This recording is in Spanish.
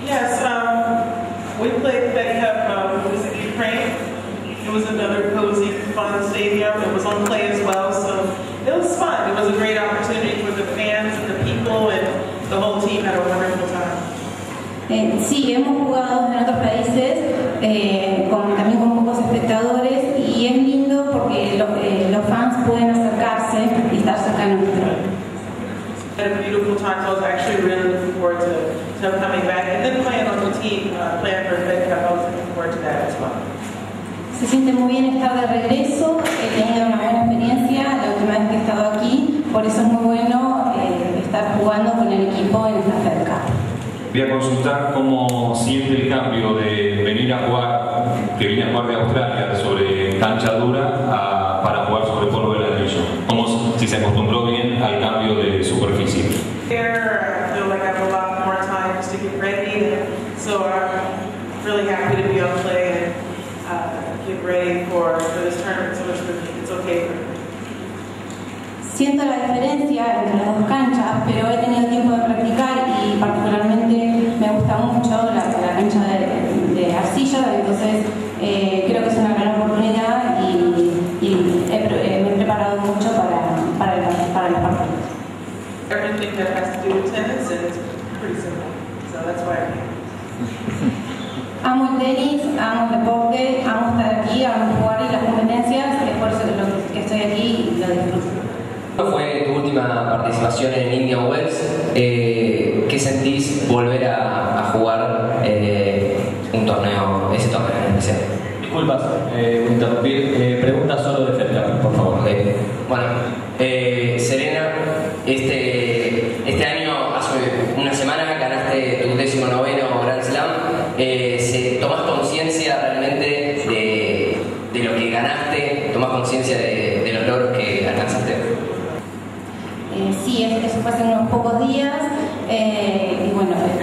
Yes, we played Betty Cup, was in Ukraine. It was another cozy, fun stadium. It was on clay as well, so it was fun. It was a great opportunity for the fans and the people, and the whole team had a wonderful time. Sí, hemos jugado en otros países, también con pocos espectadores, y es lindo porque los fans pueden acercarse y estar cerca de nosotros. Had a beautiful time, so I was actually really looking forward to coming back, and then playing on the team, playing for Betty Cup. I was looking forward to that as well. Se siente muy bien estar de regreso, he tenido una buena experiencia la última vez que he estado aquí, por eso es muy bueno estar jugando con el equipo en esta Fed Cup. Voy a consultar cómo siente el cambio de venir a jugar, que vine a jugar de Australia sobre cancha dura para jugar sobre polvo de ladrillo. Como si se acostumbró bien al cambio de superficie. Here, I feel like I have a lot more time just to get ready, so I'm really happy to be on play and get ready for this tournament. So it's okay for me. Siento la diferencia entre las dos canchas, pero he tenido tiempo de practicar y particularmente me gusta mucho la cancha de arcilla, entonces creo que es una gran oportunidad y me he preparado mucho para los partidos. Everything that has to do with tennis, and it's pretty simple, so that's why I'm here. Amo el tenis, amo el deporte, amo estar aquí, amo jugar y las competencias, es por eso que estoy aquí y lo disfruto. Fue tu última participación en Indian Wells. ¿Qué sentís volver a jugar ese torneo en especial? Disculpas, interrumpir. Pregunta solo de Fed Cup, por favor. Bueno, Serena, este año, hace una semana, ganaste tu 19º Grand Slam. ¿Tomás conciencia realmente de lo que ganaste? ¿Tomás conciencia de los logros que alcanzaste? Sí, eso fue hace unos pocos días y bueno,